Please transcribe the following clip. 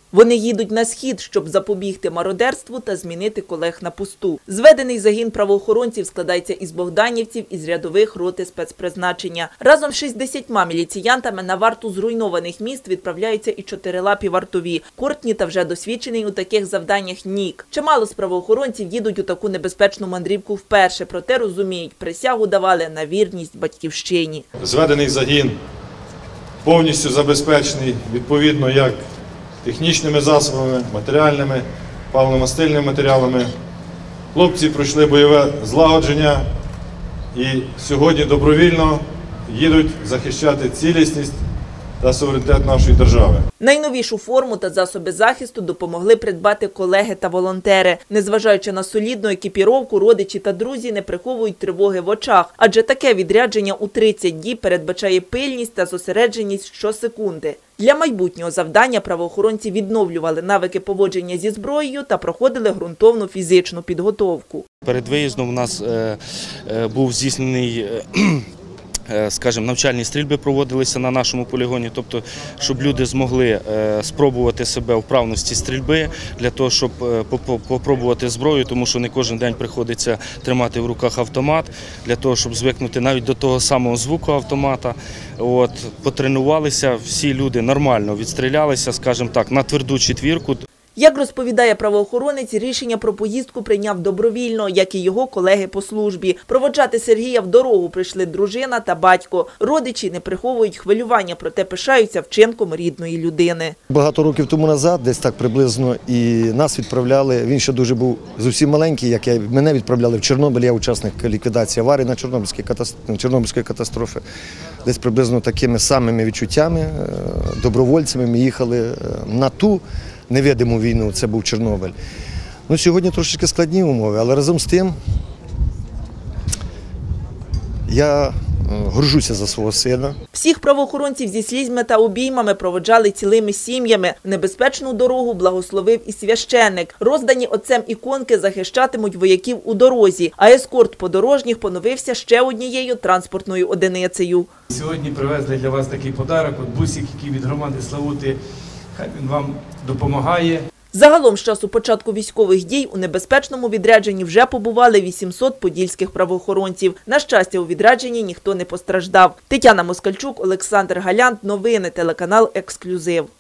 Вони їдуть на схід, щоб запобігти мародерству та змінити колег на посту. Зведений загін правоохоронців складається із богданівців із рядових роти спецпризначення. Разом з 60 міліціянтами на варту зруйнованих міст відправляються і чотирилапі вартові. Кортні та вже досвідчений у таких завданнях Нік. Чимало з правоохоронців їдуть у таку небезпечну мандрівку вперше, проте розуміють, присягу давали на вірність батьківщині. Зведений загін повністю забезпечений, відповідно, як технічними засобами, матеріальними, паливно-мастильними матеріалами. Хлопці пройшли бойове злагодження і сьогодні добровільно їдуть захищати цілісність та суверенітет нашої держави. Найновішу форму та засоби захисту допомогли придбати колеги та волонтери. Незважаючи на солідну екіпіровку, родичі та друзі не приховують тривоги в очах, адже таке відрядження у 30 діб передбачає пильність та зосередженість щосекунди. Для майбутнього завдання правоохоронці відновлювали навики поводження зі зброєю та проходили ґрунтовну фізичну підготовку. Перед виїздом у нас був здійснений, скажімо, навчальні стрільби проводилися на нашому полігоні, тобто, щоб люди змогли спробувати себе в вправності стрільби, для того, щоб попробувати зброю, тому що не кожен день приходиться тримати в руках автомат, для того, щоб звикнути навіть до того самого звуку автомата. Потренувалися, всі люди нормально відстрілялися, скажімо так, на тверду четвірку. Як розповідає правоохоронець, рішення про поїздку прийняв добровільно, як і його колеги по службі. Проводжати Сергія в дорогу прийшли дружина та батько. Родичі не приховують хвилювання, проте пишаються вчинком рідної людини. Багато років тому назад, десь так приблизно, і нас відправляли, він ще дуже був зовсім маленький, як я, мене відправляли в Чорнобиль, я учасник ліквідації аварії на Чорнобильської катастрофи. Десь приблизно такими самими відчуттями, добровольцями ми їхали на ту невидиму війну, це був Чорнобиль. Сьогодні трошечки складні умови, але разом з тим я горжуся за свого сина. Всіх правоохоронців зі слізьми та обіймами проводжали цілими сім'ями. В небезпечну дорогу благословив і священник. Роздані отцем іконки захищатимуть вояків у дорозі, а ескорт подорожніх поновився ще однією транспортною одиницею. Сьогодні привезли для вас такий подарок, бусик, який від громади Славути. Хай він вам допомагає. Загалом з часу початку військових дій у небезпечному відрядженні вже побували 800 подільських правоохоронців. На щастя, у відрядженні ніхто не постраждав. Тетяна Москальчук, Олександр Галянт. Новини, телеканал «Ексклюзив».